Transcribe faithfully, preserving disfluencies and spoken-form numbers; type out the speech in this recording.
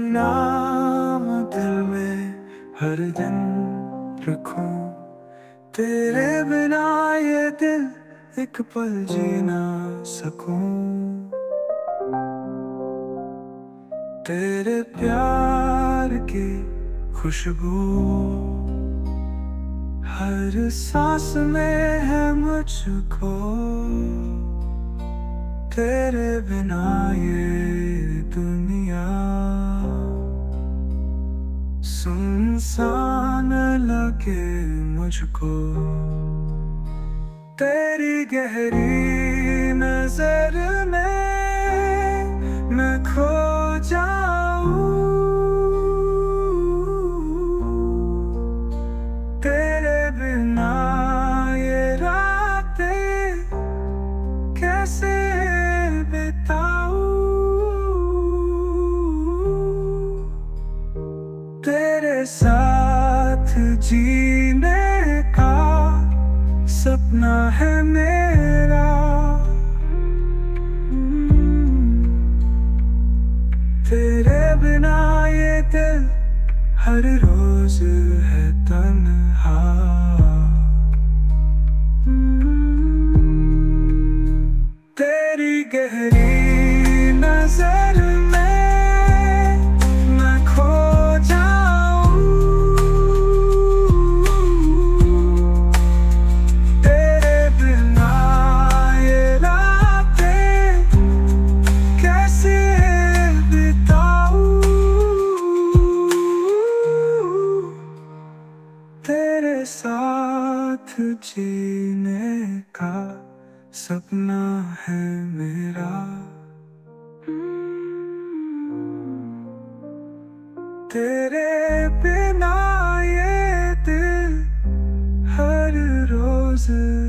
नाम दिल में हर दिन रखूं, तेरे बिना ये दिल एक पल जी ना सकूं। तेरे प्यार की खुशबू हर सांस में है मुझको, तेरे बिना ये दुनिया सुनसान लगे मुझको। तेरी गहरी नजर में मैं खो जाऊं, तेरे बिना ये रातें कैसे बिताऊं। तेरे साथ जीने का सपना है मेरा, तेरे बिना ये दिल हर रोज है तन्हा। तेरी गहरी नजर में मैं खो जाऊं, तेरे बिना ये रातें कैसे बिताऊं। तेरे साथ जीने का सपना है मेरा, तेरे बिना ये दिल हर रोज